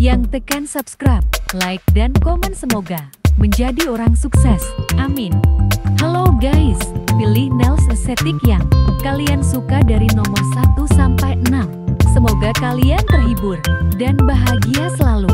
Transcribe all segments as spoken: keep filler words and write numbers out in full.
Yang tekan subscribe, like, dan komen semoga menjadi orang sukses. Amin. Halo guys, pilih nails estetik yang kalian suka dari nomor satu sampai enam. Semoga kalian terhibur dan bahagia selalu.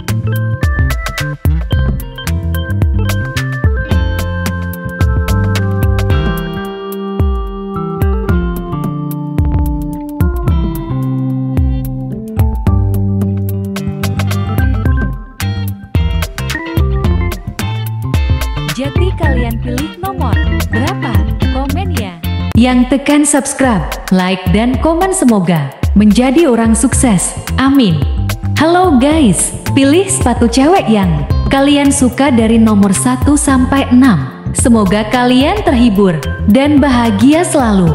Jadi kalian pilih nomor berapa? Komen ya. Yang tekan subscribe, like, dan komen semoga menjadi orang sukses. Amin. Halo guys, pilih sepatu cewek yang kalian suka dari nomor satu sampai enam. Semoga kalian terhibur dan bahagia selalu.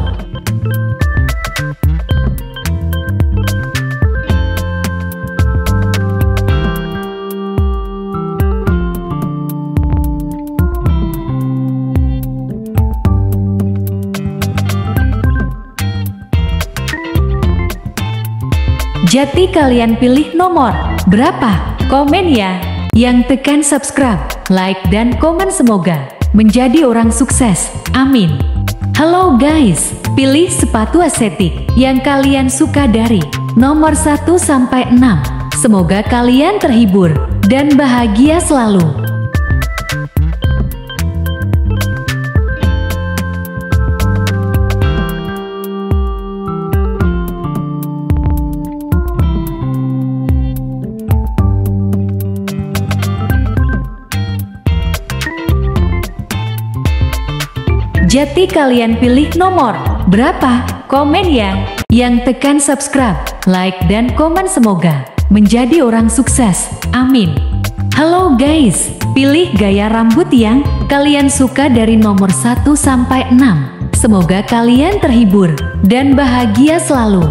Jadi kalian pilih nomor berapa? Komen ya. Yang tekan subscribe, like, dan komen semoga menjadi orang sukses. Amin. Halo guys, pilih sepatu estetik yang kalian suka dari nomor satu sampai enam. Semoga kalian terhibur dan bahagia selalu. Jadi kalian pilih nomor berapa? Komen ya. Yang tekan subscribe, like, dan komen semoga menjadi orang sukses. Amin. Halo guys, pilih gaya rambut yang kalian suka dari nomor satu sampai enam. Semoga kalian terhibur dan bahagia selalu.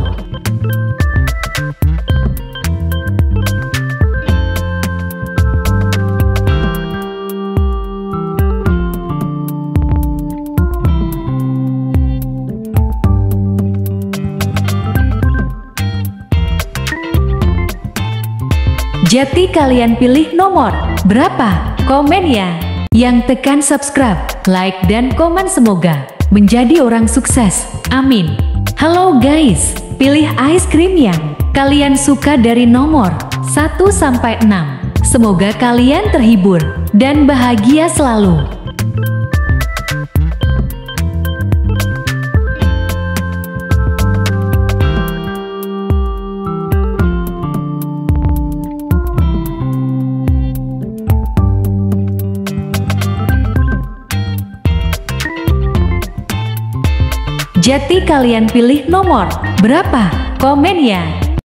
Jadi kalian pilih nomor berapa? Komen ya. Yang tekan subscribe, like, dan komen semoga menjadi orang sukses. Amin. Halo guys, pilih ice cream yang kalian suka dari nomor satu sampai enam. Semoga kalian terhibur dan bahagia selalu. Jadi kalian pilih nomor berapa? Komen ya.